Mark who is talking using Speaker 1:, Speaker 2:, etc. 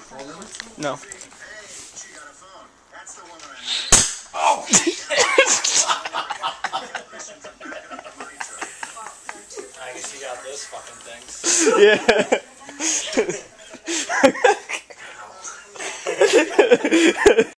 Speaker 1: No.
Speaker 2: Oh! I guess you got those fucking things.
Speaker 1: Yeah.